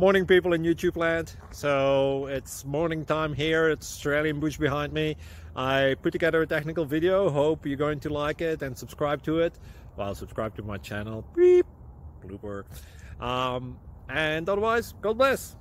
Morning people in YouTube land. So it's morning time here. It's Australian bush behind me. I put together a technical video. Hope you're going to like it and subscribe to it. Well, subscribe to my channel. Beep. Blooper. And otherwise, God bless.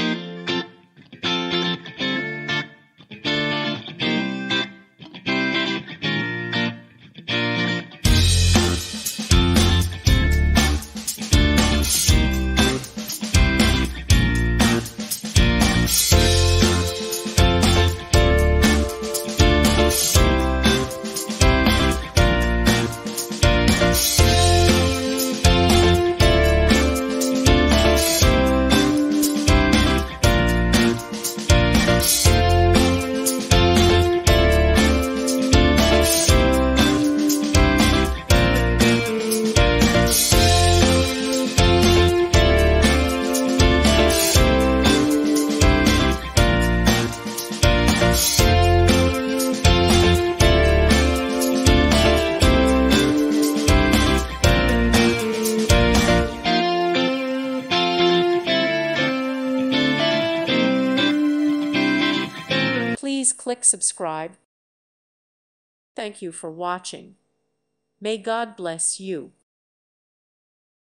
Please click subscribe. Thank you for watching. May God bless you.